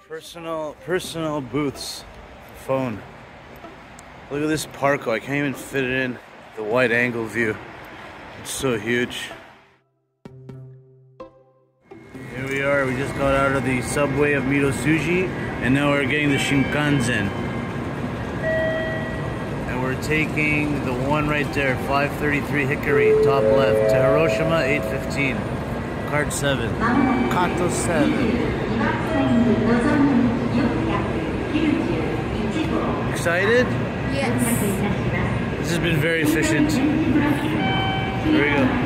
Personal booths. Phone. Look at this Parco. I can't even fit it in the wide angle view. It's so huge. Here we are. We just got out of the subway of Mirosuji, and now we're getting the Shinkansen. And we're taking the one right there, 533 Hickory, top left, to Hiroshima, 8:15. Card 7. Kato 7. Excited? Yes. This has been very efficient. Here we go.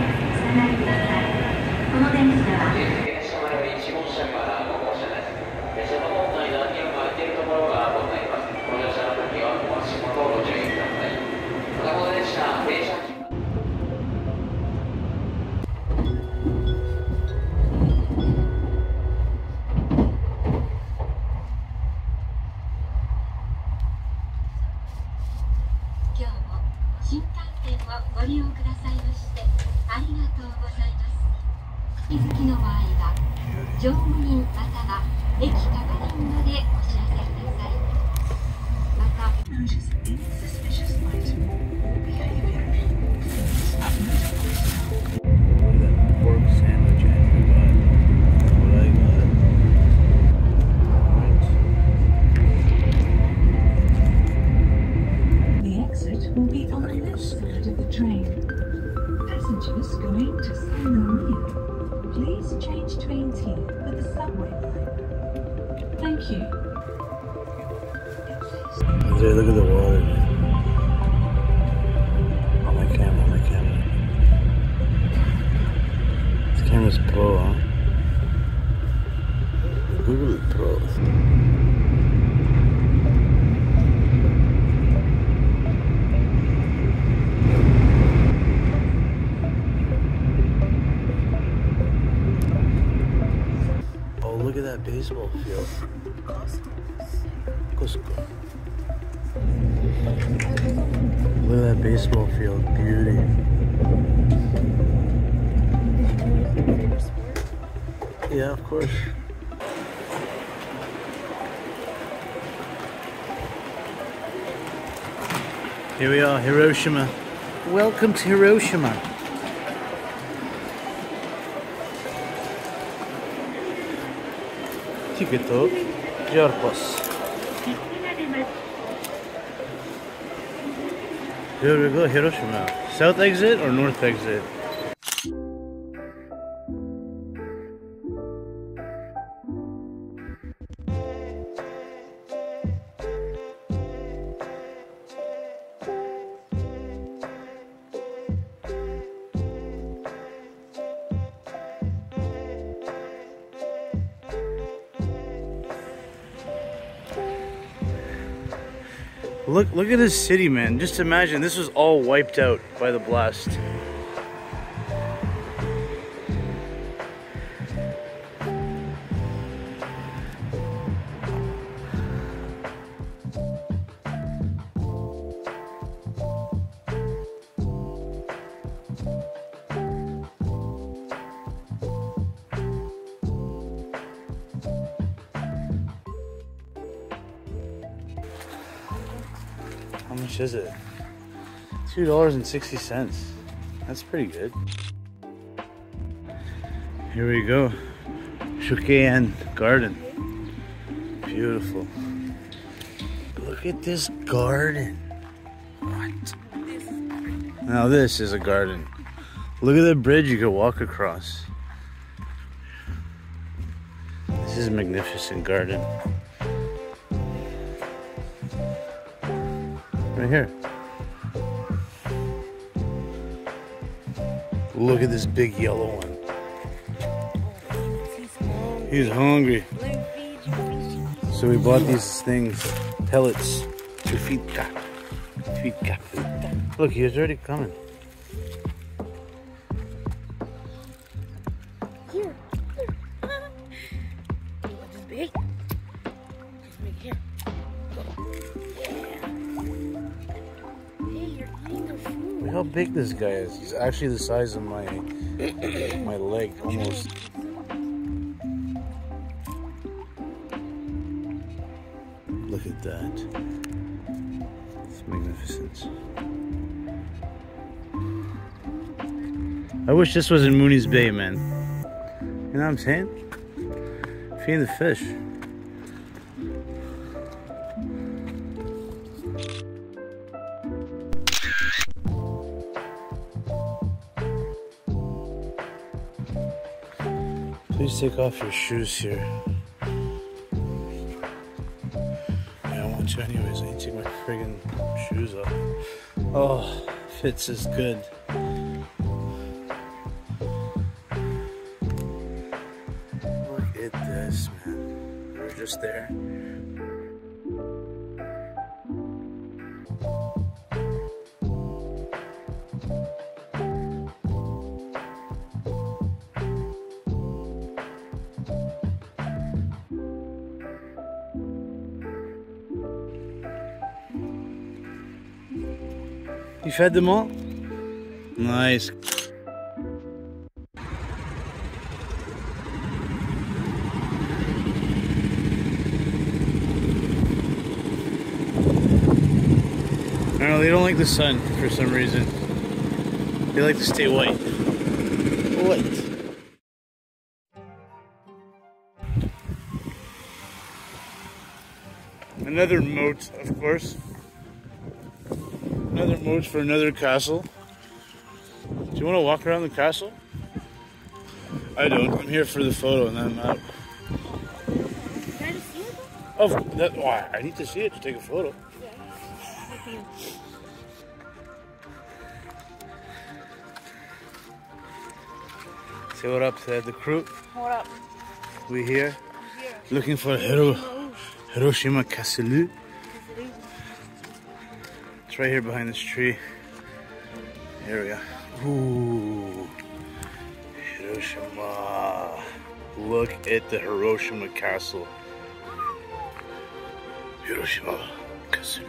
There, look at the water. On my camera, This camera's pro, huh? Google is pro. Oh, look at that baseball field. Costco. Look at that baseball field, beauty. Yeah, of course. Here we are, Hiroshima. Welcome to Hiroshima. Pizzicato, Japa. Here we go, Hiroshima. South exit or north exit? Look at this city, man. Just imagine this was all wiped out by the blast. How much is it? $2.60. That's pretty good. Here we go. Shukkeien Garden. Beautiful. Look at this garden. What? Now this is a garden. Look at the bridge you could walk across. This is a magnificent garden. Right here. Look at this big yellow one. He's hungry. So we bought these things, pellets, to feed cat. Look, he's already coming. Here. Just big. Just big here. Look how big this guy is. He's actually the size of my leg, almost. Look at that. It's magnificent. I wish this was in Mooney's Bay, man. You know what I'm saying? Feeding the fish. Please take off your shoes here. Yeah, I want to anyways. I need to take my friggin' shoes off. Oh, fits is good. Look at this, man. We're just there. You fed them all? Nice. I don't know, they don't like the sun for some reason. They like to stay white. White. Another moat, of course. Another moat for another castle. Do you want to walk around the castle? I don't. I'm here for the photo and then I'm out. Can I just see it? Oh, that, why? I need to see it to take a photo. Yeah. Say what up to the crew. What up? We here looking for Hiroshima Castle. It's right here behind this tree. Here we go. Ooh, Hiroshima. Look at the Hiroshima Castle. Hiroshima Castle.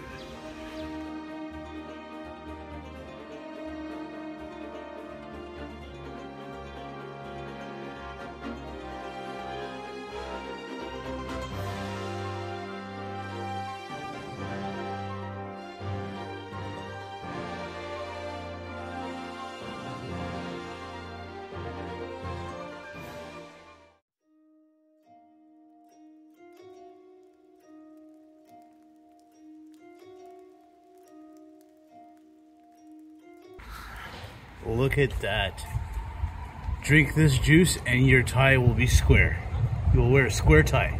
Look at that. Drink this juice and your tie will be square. You'll wear a square tie.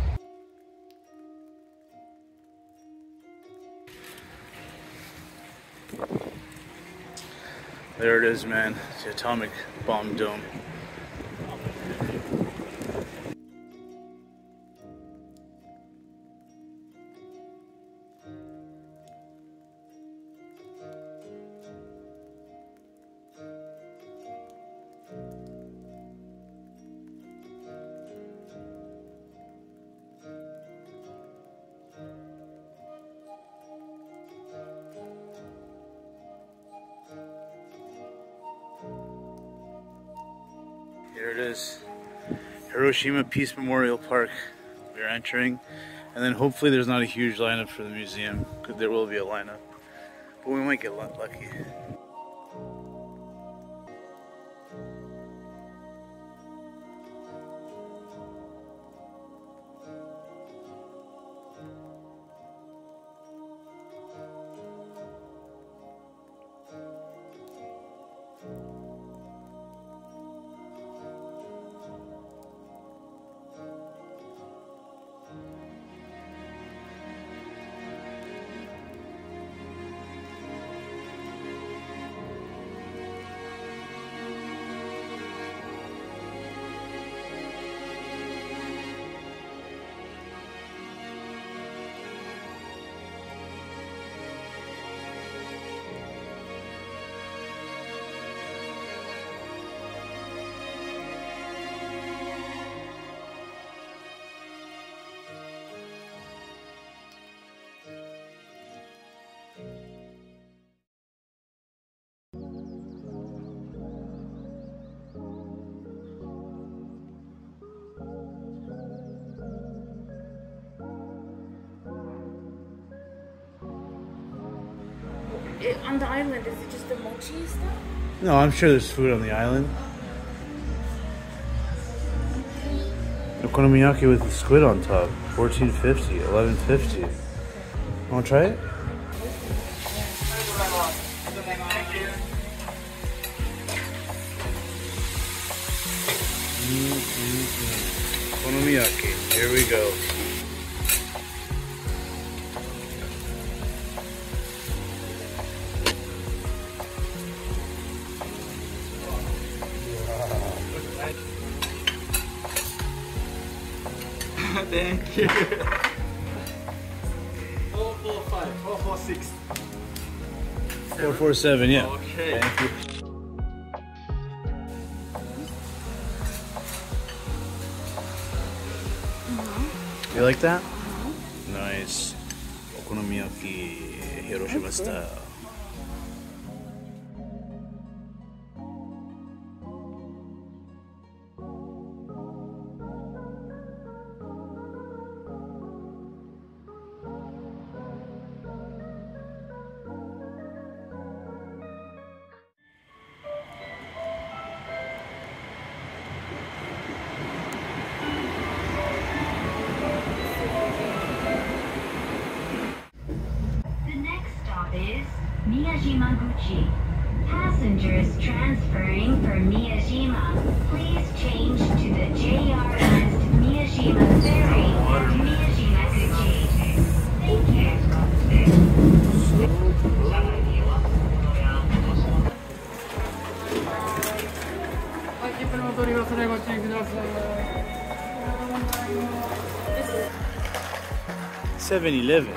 There it is, man. It's the atomic bomb dome. Here it is, Hiroshima Peace Memorial Park. We're entering, and then hopefully there's not a huge lineup for the museum, because there will be a lineup, but we might get lucky. on the island, is it just the mochi stuff? No, I'm sure there's food on the island. Okonomiyaki with the squid on top. $14.50, $11.50. Wanna try it? Okonomiyaki. Here we go. Thank you. 445, 446. 447, yeah. Okay. Thank you. You like that? Nice. Okonomiyaki, Hiroshima style. Is Miyajima. Passengers transferring for Miyajima, please change to the JR West Miyajima ferry at Miyajima. Thank you. $7-Eleven.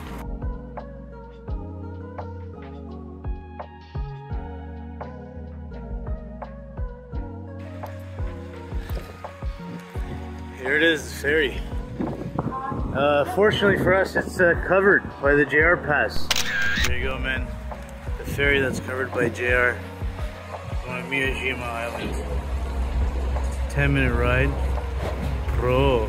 Here it is, the ferry. Fortunately for us, it's covered by the JR pass. There you go, man. The ferry that's covered by JR on Miyajima Island. 10-minute ride. Bro.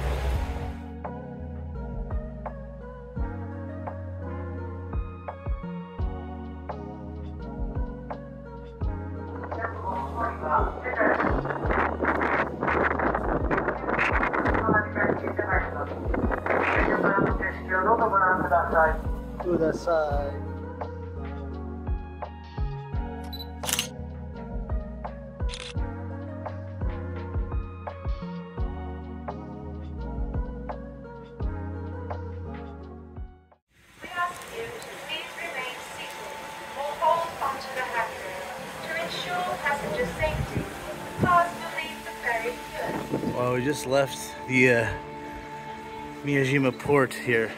Well, we just left the Miyajima port here.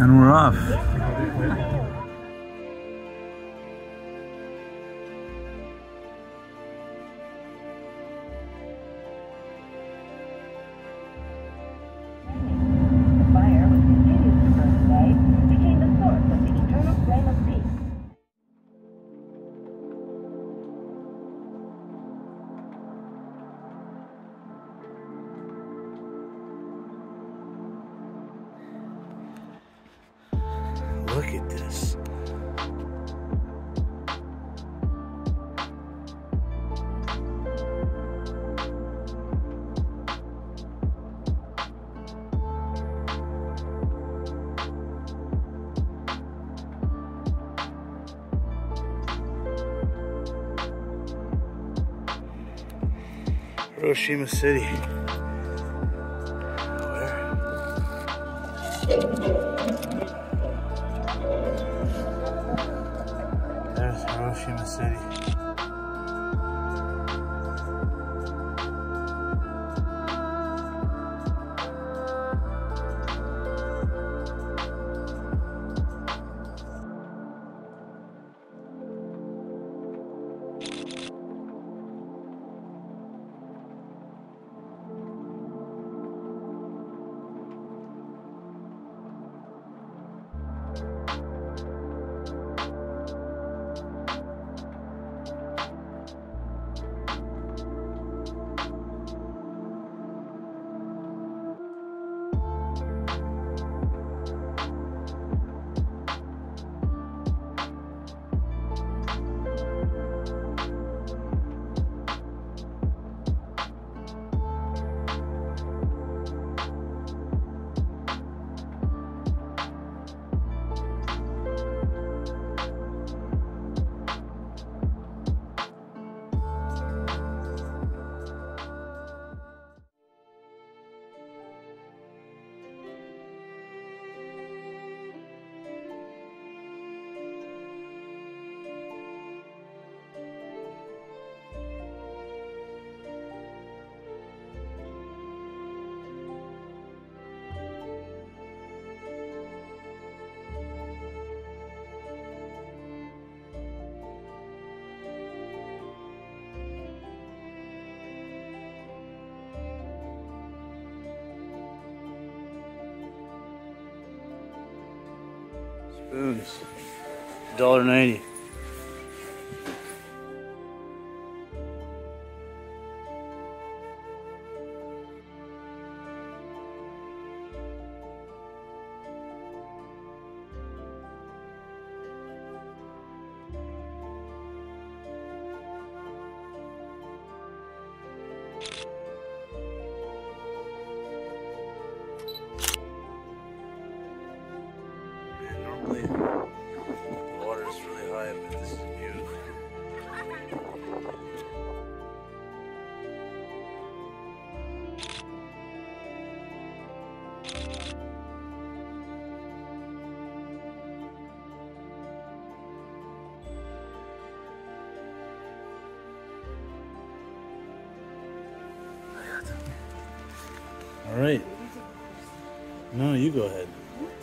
And we're off. Fire, which continues to burn today, became the source of the eternal flame of peace. Look at this. Hiroshima City. Where? There's Hiroshima City. Spoons. $1.90. Normally, the water is really high, but this is beautiful. All right. No, you go ahead.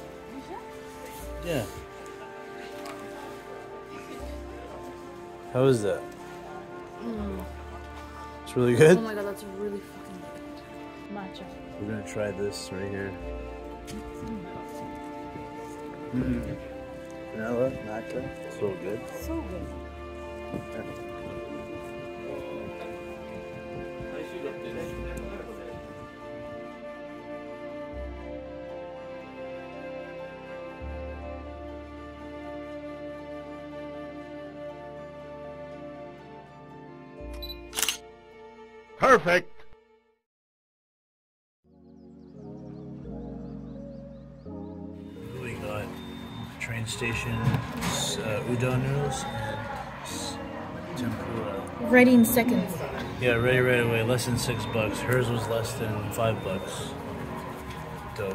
Yeah. How is that? It's really good? Oh my god, that's really fucking good. Matcha. We're gonna try this right here. Vanilla, matcha, so good. So good. Perfect. We got train station, udon noodles, and tempura. Ready in seconds. Yeah, ready right away. Less than $6. Hers was less than $5. Dope.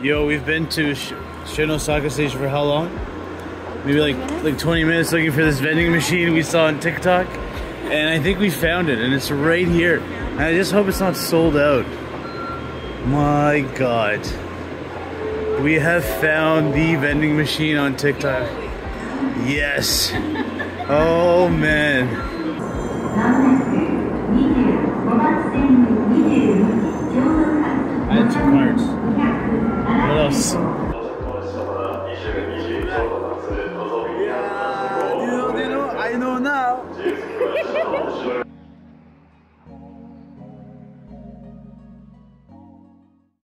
Yo, we've been to Osaka station for how long? Maybe like 20 minutes looking for this vending machine we saw on TikTok. And I think we found it, and it's right here. And I just hope it's not sold out. My God. We have found the vending machine on TikTok. Yes. Oh man. I had 2 cards. What else? Yeah, you know, I know now.